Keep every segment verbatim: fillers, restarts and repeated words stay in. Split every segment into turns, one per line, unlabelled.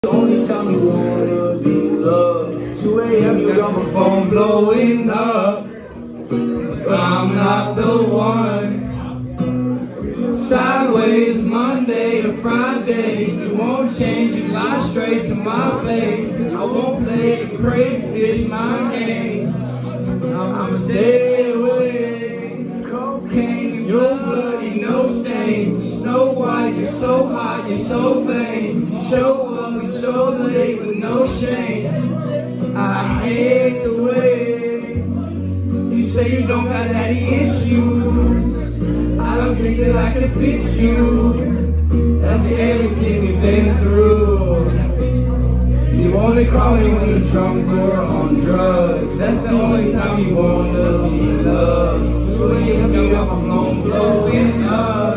The only time you wanna be loved. two A M you got my phone blowing up, but I'm not the one. Sideways, Monday to Friday, you won't change, you lie straight to my face. I won't play the crazy bitch mind games. I'ma stay away. Cocaine in your bloody, no stains. Snow White, you're so hot, you're so vain. You show up, you're so late with no shame. I hate the way you say you don't got any issues. I don't think that I can fix you after everything we've been through. You only call me when you're drunk or on drugs. That's the only time you wanna be loved. So when you got my phone blowing up,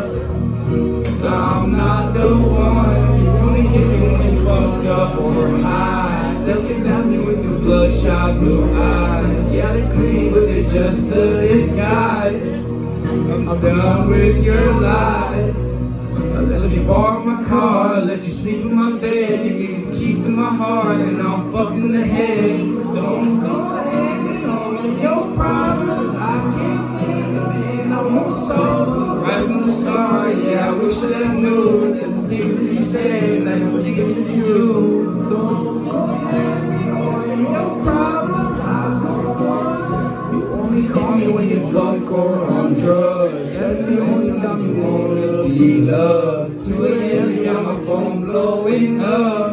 but I'm not the one. You only hit me when you fucked up or high. Looking at me with your bloodshot blue eyes. Yeah, they're clean, but they're just a disguise. I'm done with your lies. I let you borrow my car, let you sleep in my bed. You give me the keys to my heart, and I'm fucking the head. Don't go ahead and all your problems. I can't stand them, and I won't solve them. Right from the start, yeah, I wish that I knew that the things that you said, like the things that you do. Don't go ahead and all your problems. I don't want them. You only call me when you're drunk or on drugs. That's the only time you wanna be loved. two A M you got my phone blowing up,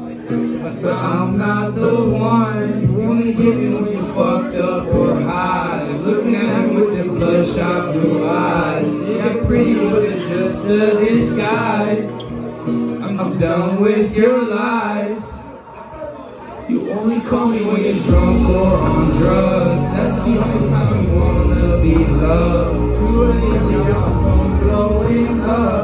but I'm not the one. You only hit me when you're fucked up or high. Looking at me with your bloodshot blue eyes. Yeah, pretty, but it's just a disguise. I'm done with your lies. You only call me when you're drunk or on drugs. That's the only time you wanna be loved. two A M you got my phone blowing up,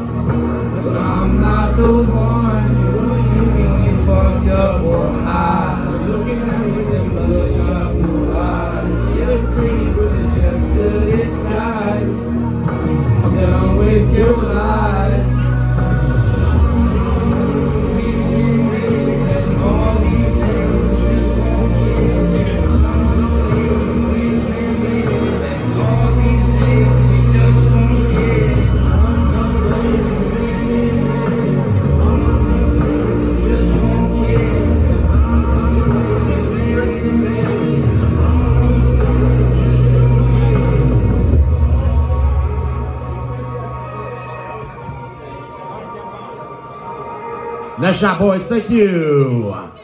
but I'm not the one. You only hit me when you're fucked up or high. Looking at me with your bloodshot blue eyes. Yeah, they're pretty, but it's just a disguise. I'm done with your lies.
Nice shot, boys. Thank you.